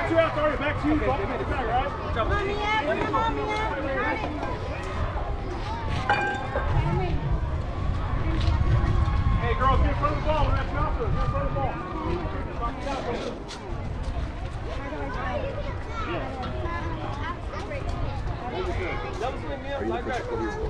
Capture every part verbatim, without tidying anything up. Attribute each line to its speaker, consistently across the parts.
Speaker 1: got two outs already. Back to you. Okay, back, back, right?
Speaker 2: Mommy, yeah, bring the mommy up.
Speaker 1: Hey, girls, get in front of the ball. We're at Malcolm. Get in front of the ball. That was me, man. Like that.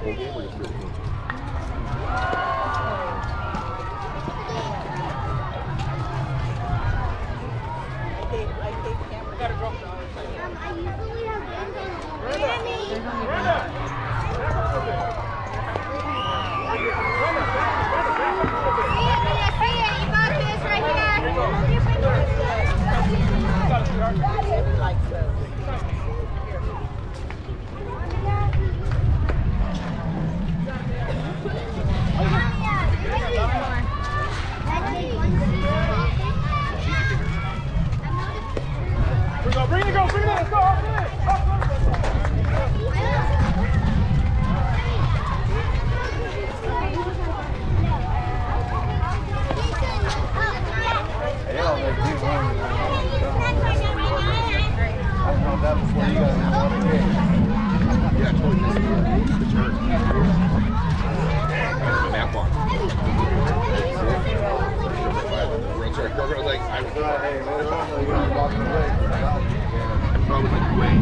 Speaker 1: Bring it, go, bring it, let's go, let's go.
Speaker 3: That before you guys know what it is. Yeah, I told you this is the turn. Map on. Real sorry. Girl, girl, like, I was hey, man, you're not walking away. I was like, wait.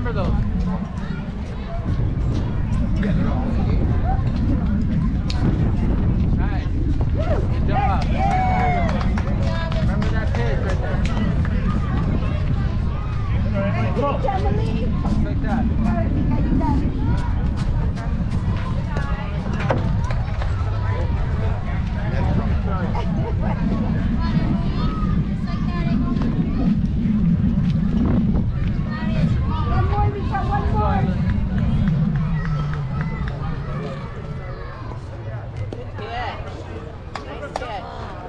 Speaker 4: for those. Nice. Good job. Remember that page right there. Just like that.
Speaker 2: One more, Rika, one more.
Speaker 5: Good catch. Nice catch.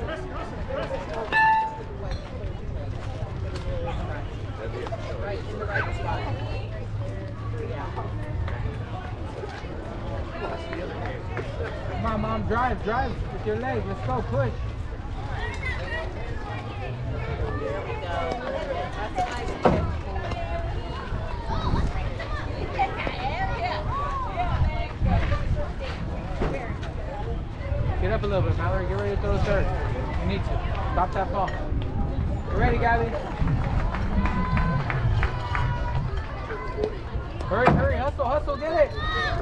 Speaker 5: Right in the right spot.
Speaker 4: Come on, Mom, drive, drive with your leg. Let's go, push.
Speaker 5: There we go. That's a nice catch.
Speaker 4: Get up a little bit, Mallory. Get ready to throw a third. You need to. Stop that ball. You ready, Gabby? Hurry, hurry, hustle, hustle, get it.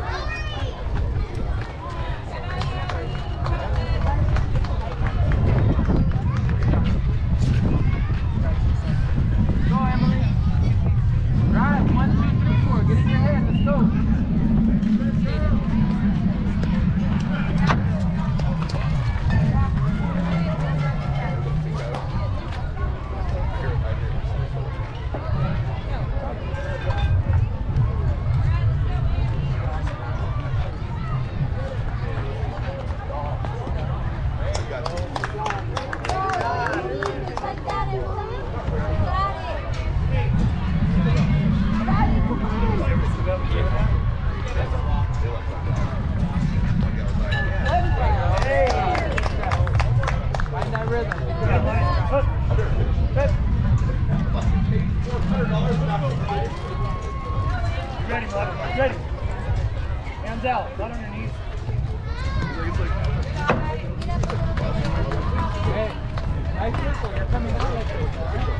Speaker 4: Go, Emily. Drive. One, two, three, four. Get in your head. Let's go. Find that rhythm.
Speaker 1: Ready, bud. Ready. Hands out, not on your knees.
Speaker 4: Hey, nice whistle. You're coming down like this.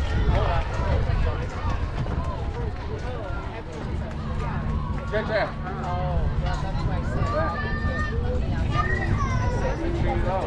Speaker 4: Good job.
Speaker 5: Oh, yeah, that's what I said.
Speaker 4: Make sure you go.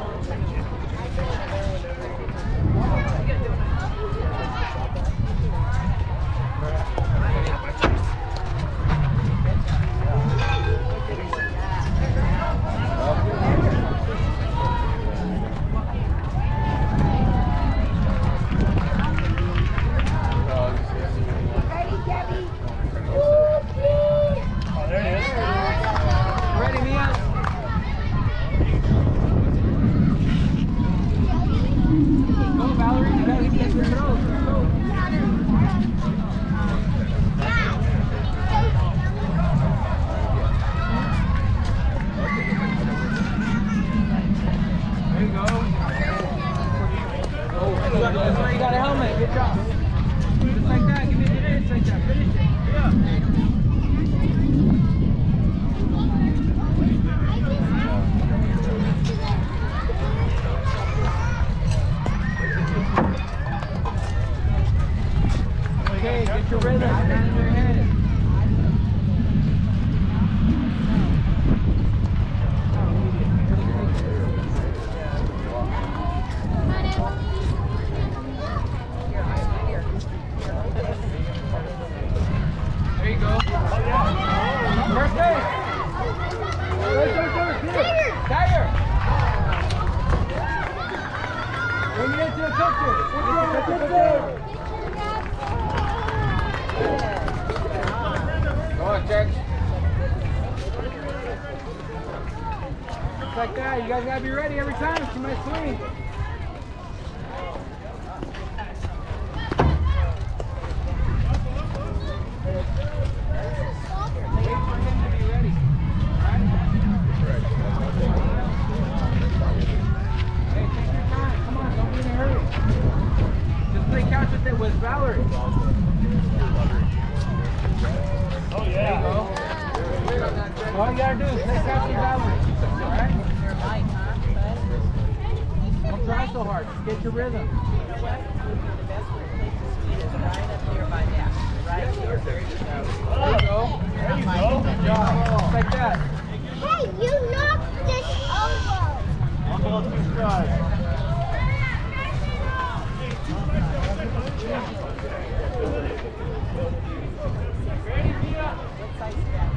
Speaker 2: Ready, Gabby?
Speaker 1: Oh, there it is.
Speaker 4: Ready, Mia? Go, Valerie. You gotta get your throws. Let's go. There you go. Oh, that's why you got a helmet. Good job. Just like that. Give me the hits like that. Finish it. Yeah. Okay, get your rhythm. Stand in your head. There you go. First base. Tire. Bring it into the picture. Go on, Church. Just like that. You guys gotta be ready every time. She might swing. Wait for him to be ready. Alright? Hey, take your time. Come on, don't be in a hurry. Just play catch with it with Valerie.
Speaker 1: Oh,
Speaker 4: There you
Speaker 1: yeah.
Speaker 4: go. All you gotta do is play catch with Valerie. Alright?
Speaker 5: They're light, huh?
Speaker 4: Don't try so hard. Just get your rhythm.
Speaker 5: You know what? The best place to speed is right up here by that. right here. There you go.
Speaker 4: There you go.
Speaker 1: There you go.
Speaker 4: Good job. Just like that.
Speaker 2: Hey, you knocked this over.
Speaker 1: I'll call two strides.
Speaker 5: What size is that?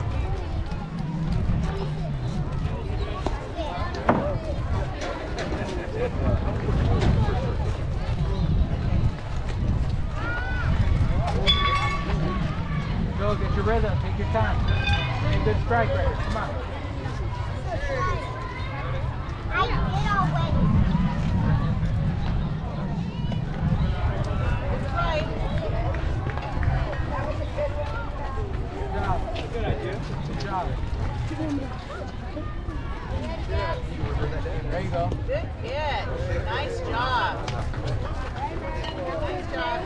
Speaker 4: Go, get your rhythm. Take your time. Make a good strike right here. Come on.
Speaker 2: I did already.
Speaker 5: That's right.
Speaker 4: Good job.
Speaker 1: Good idea.
Speaker 4: Good job. There you go.
Speaker 5: Good kid. Nice job. Nice job.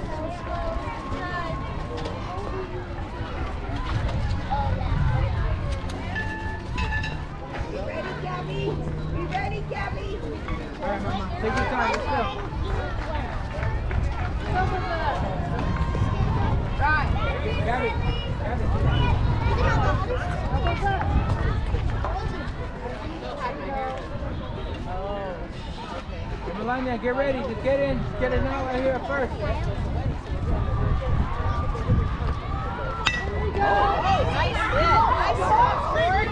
Speaker 2: You ready, Gabby? You ready, Gabby?
Speaker 4: All right, Mama. Take your time. Let's go.
Speaker 2: Right.
Speaker 4: Gabby. Gabby. Hey, Melania, get ready. Just get in. Just get it now right here first.
Speaker 5: Oh, nice hit. Nice shot, Fred.